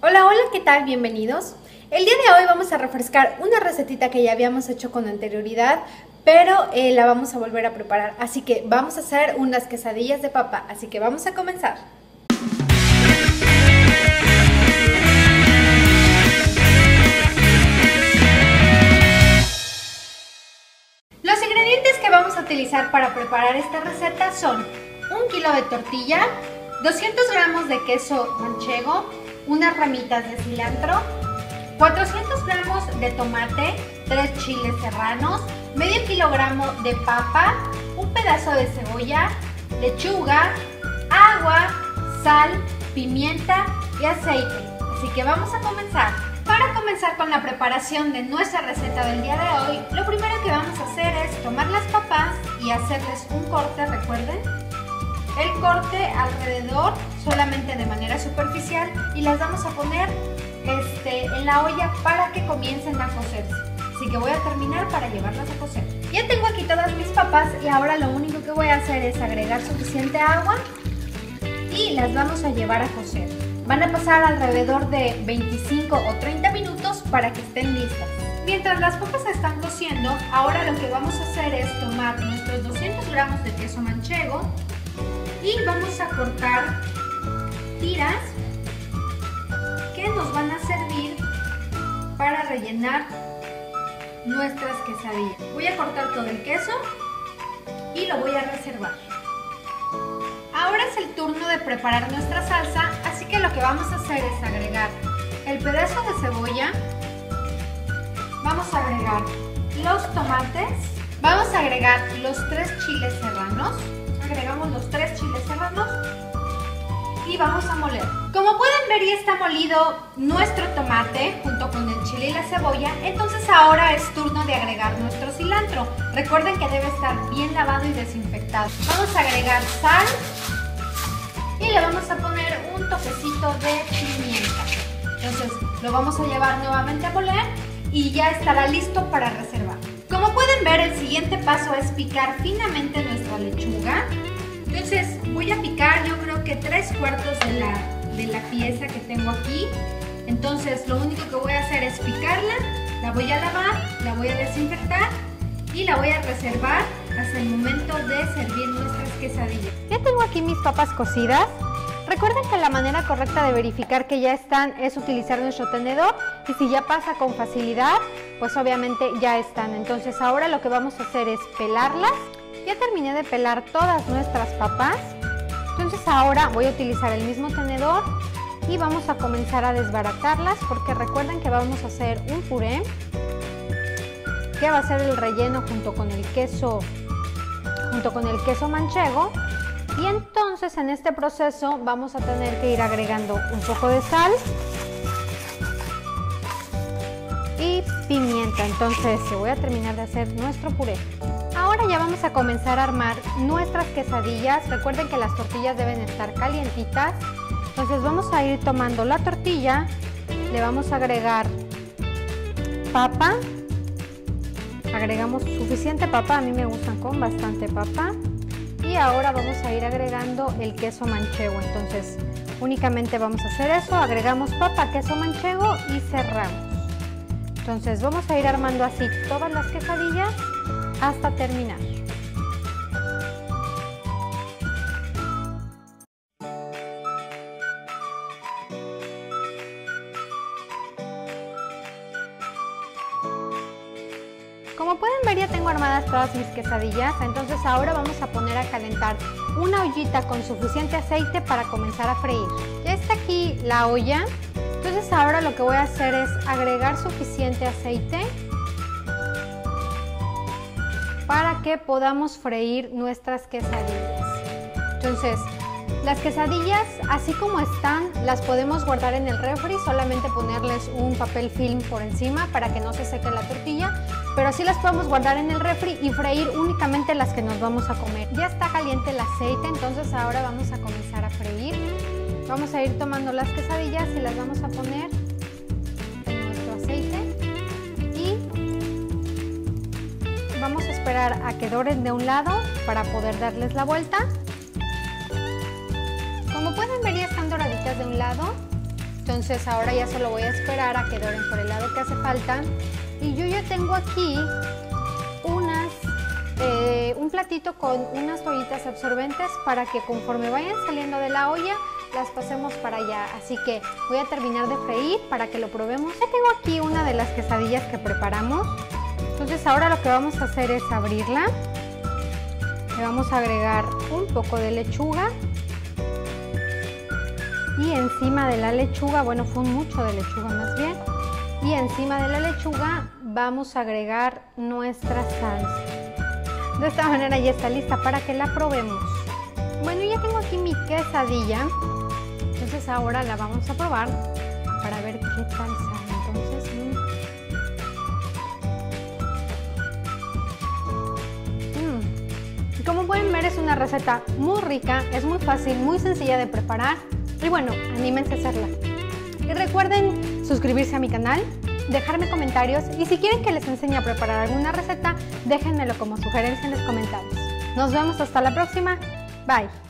Hola, hola, ¿qué tal? Bienvenidos. El día de hoy vamos a refrescar una recetita que ya habíamos hecho con anterioridad, pero la vamos a volver a preparar. Así que vamos a hacer unas quesadillas de papa, así que vamos a comenzar. Los ingredientes que vamos a utilizar para preparar esta receta son 1 kilo de tortilla, 200 gramos de queso manchego, unas ramitas de cilantro, 400 gramos de tomate, 3 chiles serranos, medio kilogramo de papa, un pedazo de cebolla, lechuga, agua, sal, pimienta y aceite. Así que vamos a comenzar. Para comenzar con la preparación de nuestra receta del día de hoy, lo primero que vamos a hacer es tomar las papas y hacerles un corte, recuerden. El corte alrededor, solamente de manera superficial, y las vamos a poner en la olla para que comiencen a cocerse. Así que voy a terminar para llevarlas a cocer. Ya tengo aquí todas mis papas y ahora lo único que voy a hacer es agregar suficiente agua y las vamos a llevar a cocer. Van a pasar alrededor de 25 o 30 minutos para que estén listas. Mientras las papas están cociendo, ahora lo que vamos a hacer es tomar nuestros 200 gramos de queso manchego y vamos a cortar tiras que nos van a servir para rellenar nuestras quesadillas. Voy a cortar todo el queso y lo voy a reservar. Ahora es el turno de preparar nuestra salsa, así que lo que vamos a hacer es agregar el pedazo de cebolla, vamos a agregar los tomates, vamos a agregar los 3 chiles serranos, agregamos los 3 chiles serranos y vamos a moler. Como pueden ver, ya está molido nuestro tomate junto con el chile y la cebolla, entonces ahora es turno de agregar nuestro cilantro. Recuerden que debe estar bien lavado y desinfectado. Vamos a agregar sal y le vamos a poner un toquecito de pimienta. Entonces lo vamos a llevar nuevamente a moler y ya estará listo para reservar. Como pueden ver, el siguiente paso es picar finamente nuestra lechuga. Entonces voy a picar, yo creo que 3/4 de la pieza que tengo aquí. Entonces lo único que voy a hacer es picarla, la voy a lavar, la voy a desinfectar y la voy a reservar hasta el momento de servir nuestras quesadillas. Ya tengo aquí mis papas cocidas. Recuerden que la manera correcta de verificar que ya están es utilizar nuestro tenedor, y si ya pasa con facilidad, pues obviamente ya están. Entonces ahora lo que vamos a hacer es pelarlas. Ya terminé de pelar todas nuestras papas, entonces ahora voy a utilizar el mismo tenedor y vamos a comenzar a desbaratarlas, porque recuerden que vamos a hacer un puré que va a ser el relleno junto con el queso manchego. Y entonces en este proceso vamos a tener que ir agregando un poco de sal y pimienta. Entonces voy a terminar de hacer nuestro puré. Ahora ya vamos a comenzar a armar nuestras quesadillas. Recuerden que las tortillas deben estar calientitas. Entonces vamos a ir tomando la tortilla, le vamos a agregar papa. Agregamos suficiente papa, a mí me gustan con bastante papa. Y ahora vamos a ir agregando el queso manchego. Entonces únicamente vamos a hacer eso, agregamos papa, queso manchego y cerramos. Entonces vamos a ir armando así todas las quesadillas hasta terminar. Como pueden ver, ya tengo armadas todas mis quesadillas, entonces ahora vamos a poner a calentar una ollita con suficiente aceite para comenzar a freír. Ya está aquí la olla, entonces ahora lo que voy a hacer es agregar suficiente aceite para que podamos freír nuestras quesadillas. Entonces, las quesadillas, así como están, las podemos guardar en el refri, solamente ponerles un papel film por encima para que no se seque la tortilla, pero así las podemos guardar en el refri y freír únicamente las que nos vamos a comer. Ya está caliente el aceite, entonces ahora vamos a comenzar a freír. Vamos a ir tomando las quesadillas y las vamos a poner en nuestro aceite y vamos a esperar a que doren de un lado para poder darles la vuelta. Como pueden ver, ya están doraditas de un lado, Entonces ahora ya solo voy a esperar a que doren por el lado que hace falta. Y yo ya tengo aquí un platito con unas toallitas absorbentes para que conforme vayan saliendo de la olla las pasemos para allá. Así que voy a terminar de freír para que lo probemos. Ya tengo aquí una de las quesadillas que preparamos. Entonces ahora lo que vamos a hacer es abrirla. Le vamos a agregar un poco de lechuga. Y encima de la lechuga, bueno, fue mucho de lechuga más bien. Y encima de la lechuga vamos a agregar nuestra salsa. De esta manera ya está lista para que la probemos. Bueno, ya tengo aquí mi quesadilla. Entonces ahora la vamos a probar para ver qué tal sale. Entonces, como pueden ver, es una receta muy rica, es muy fácil, muy sencilla de preparar. Y bueno, anímense a hacerla. Y recuerden suscribirse a mi canal, dejarme comentarios y si quieren que les enseñe a preparar alguna receta, déjenmelo como sugerencia en los comentarios. Nos vemos hasta la próxima. Bye.